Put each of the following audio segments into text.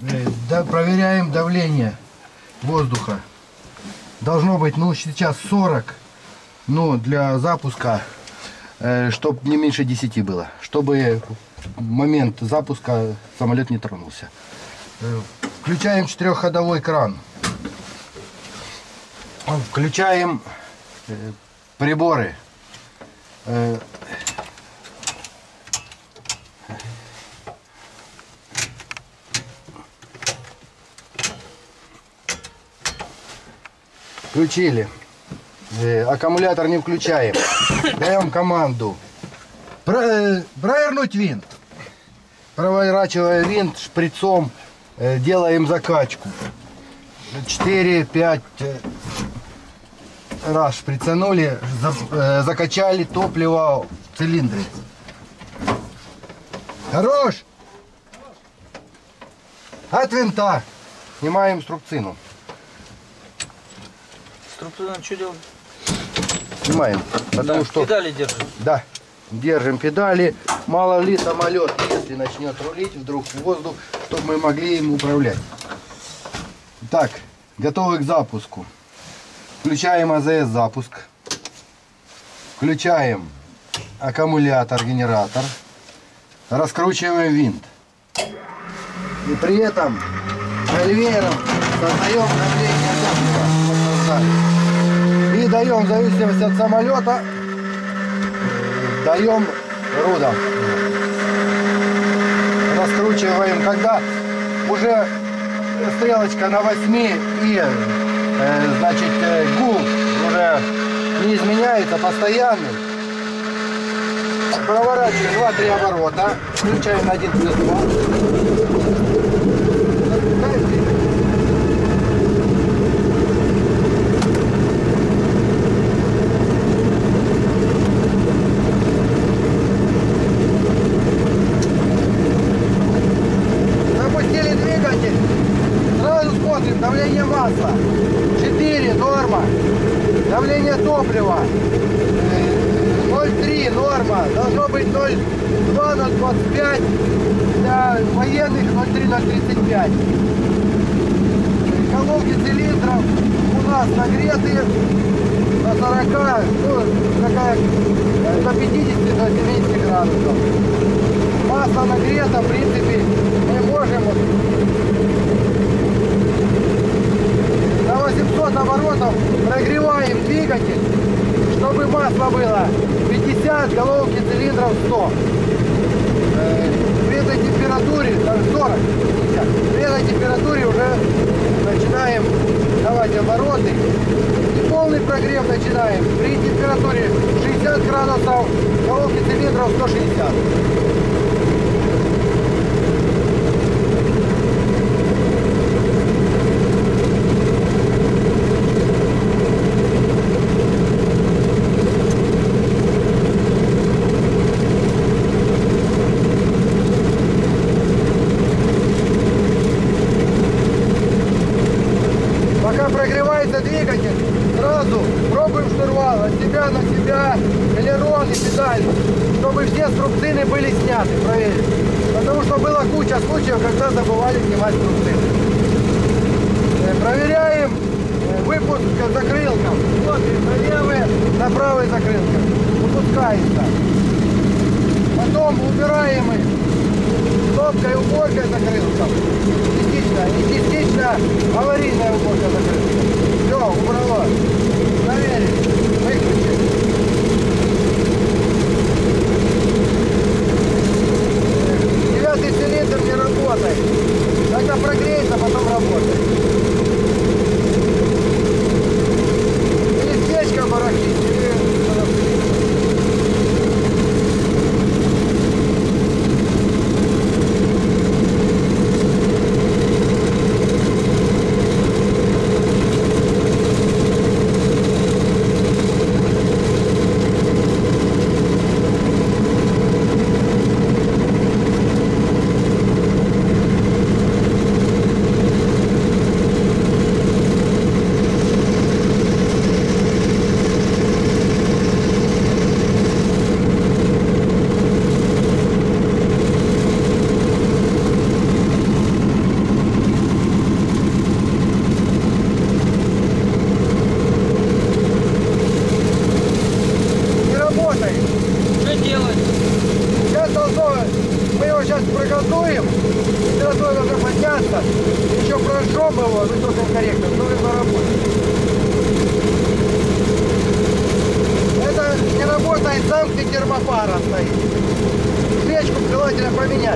проверяем давление воздуха. Должно быть, ну, сейчас 40, но для запуска, чтобы не меньше 10 было, чтобы в момент запуска самолет не тронулся. Включаем 4-ходовой кран. Включаем приборы. Включили. Аккумулятор не включаем. Даем команду. Провернуть винт. Проворачивая винт шприцом, делаем закачку. 4-5 раз шприцанули, закачали топливо в цилиндре. Хорош! От винта снимаем струбцину. Струбцину что делать? Снимаем, потому что... Педали держим. Да, держим педали. Мало ли самолет, если начнет рулить вдруг в воздух, чтобы мы могли им управлять. Так, готовы к запуску. Включаем АЗС запуск. Включаем аккумулятор, генератор. Раскручиваем винт. И при этом конвейером создаем давление топлива. И даем, в зависимости от самолета, даем рудом. Раскручиваем, когда уже стрелочка на 8 и значит гул уже не изменяется, постоянный. Проворачиваем 2-3 оборота, включаем на 1+2. Давление масла 4, норма. Давление топлива 0,3, норма. Должно быть 0,2, 0,25. Для военных 0,3, 0,35. Головки цилиндров у нас нагреты на 40, ну, такая, до 50, до 70 градусов. Масло нагрето, в принципе, мы можем на 800 оборотов прогреваем двигатель, чтобы масло было 50, головки цилиндров 100. При этой температуре, 40, 50, при этой температуре уже начинаем давать обороты. И полный прогрев начинаем при температуре 60 градусов, головки цилиндров 160. Двигатель, сразу пробуем штурвал от себя на себя, элерон и педаль, чтобы все струбцины были сняты, проверить. Потому что была куча случаев, когда забывали снимать струбцины. Проверяем выпуск закрылком. Смотрим на левый, на правый закрылком. Выпускается. Потом убираем их кнопкой уборкой закрылком. Частично, не частично, аварийная уборка закрылком. Все, убрало. Проверили. Выключили. Девятый цилиндр не работает. Когда прогреется, потом работает. Или свечка барахлит, или... попробовал, высокий корректор, тоже заработал. Это не работает замки термопара стоит. Свечку желательно поменять.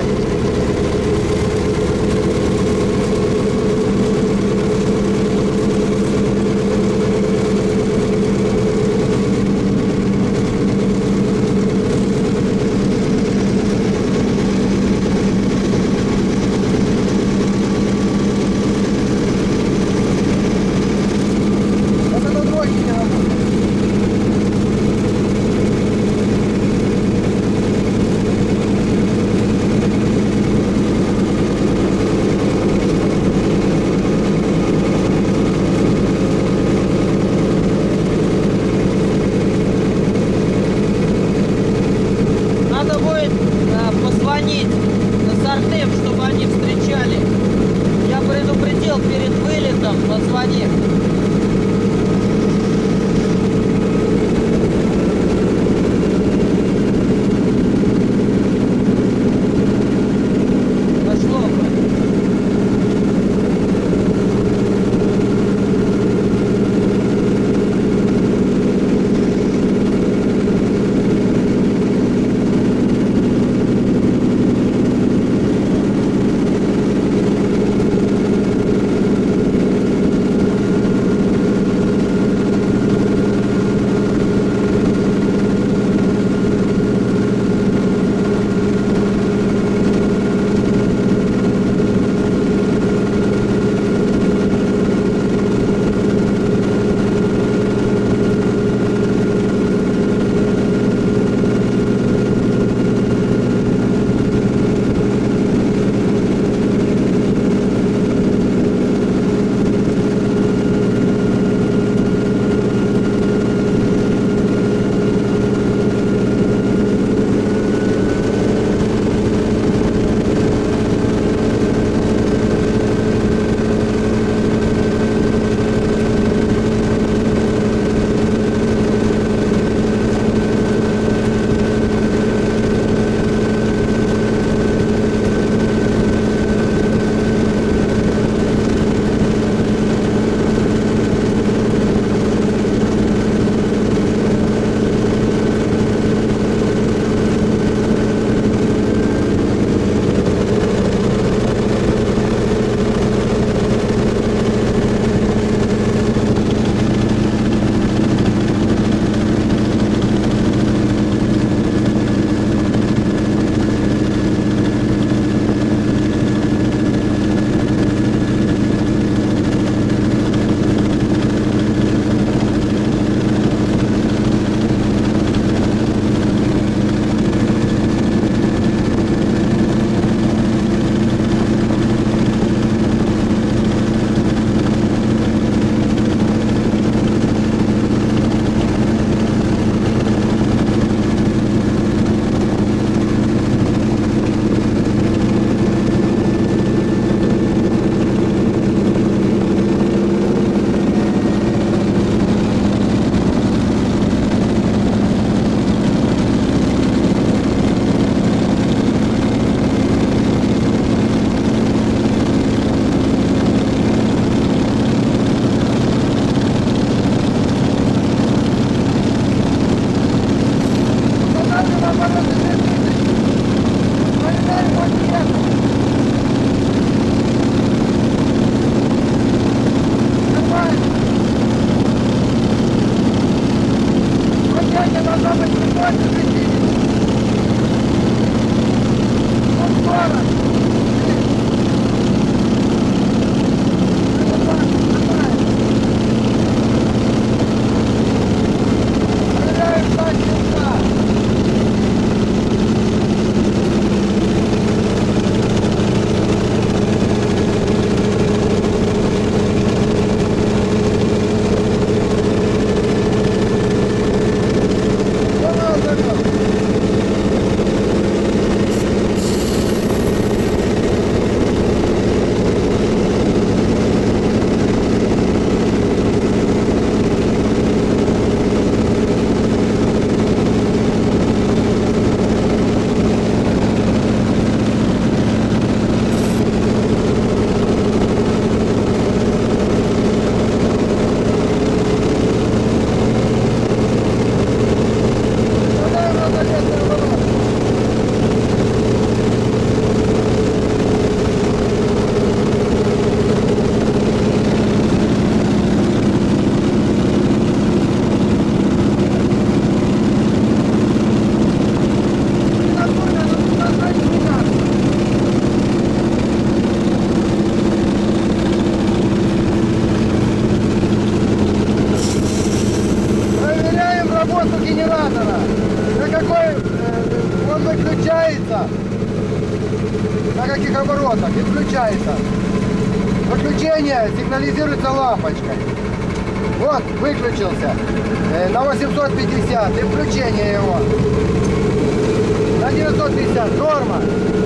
включается. Выключение сигнализируется лампочкой. Вот, выключился. На 850 и включение его. На 950 норма.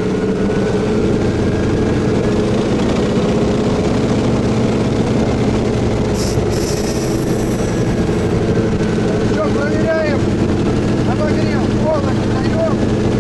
Все, проверяем. Обогрев полностью даем.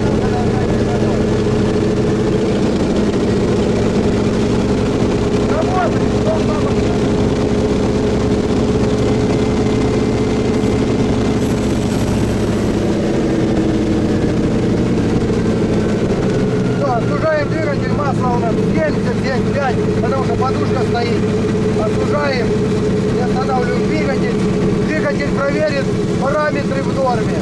Остужаем двигатель, масло у нас 75, потому что подушка стоит. Остужаем и останавливаем двигатель. Двигатель проверит параметры в норме.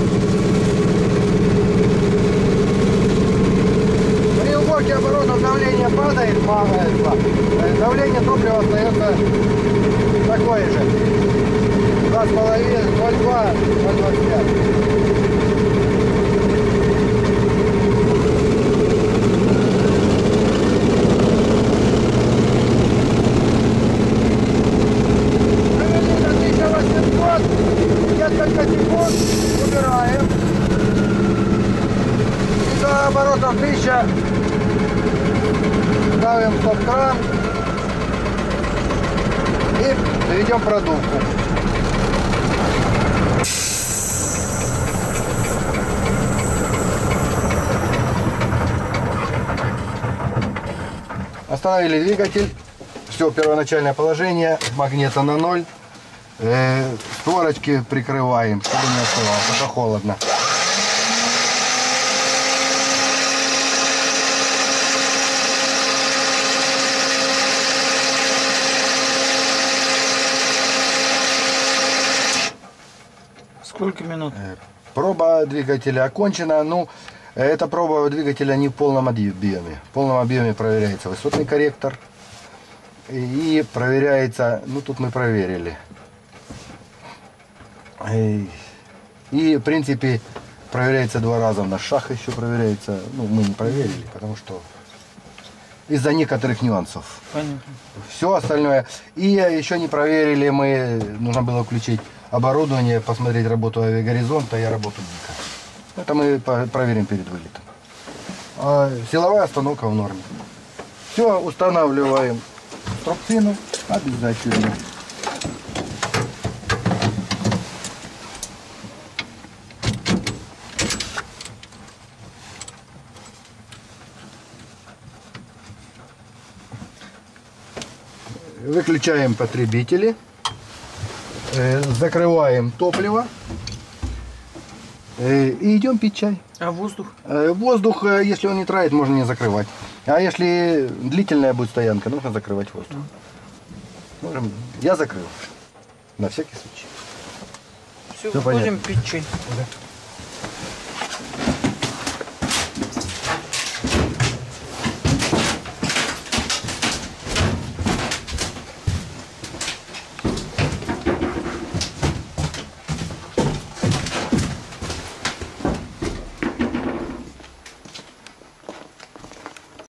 При уборке оборотов давление падает, давление топлива остается такое же. 2,5, 0,2, 0,25. Несколько секунд убираем. И до оборотов 1000 ставим стоп-кран и заведем продувку. Остановили двигатель. Все, первоначальное положение. Магнита на 0. Створочки прикрываем, чтобы не остывало, пока холодно. Сколько минут? Проба двигателя окончена. Ну, эта проба двигателя не в полном объеме. В полном объеме проверяется высотный корректор. И проверяется, ну тут мы проверили. И, в принципе, проверяется 2 раза. На шаг еще проверяется. Ну, мы не проверили, потому что из-за некоторых нюансов. Понятно. Все остальное. И еще не проверили мы, нужно было включить оборудование, посмотреть работу авиагоризонта и работу ДИКа. Это мы проверим перед вылетом. А силовая остановка в норме. Все, устанавливаем струбцину обязательно. Выключаем потребители, закрываем топливо и идем пить чай. А воздух? Воздух, если он не травит, можно не закрывать. А если длительная будет стоянка, нужно закрывать воздух. Я закрыл, на всякий случай. Все, будем пить чай. Да.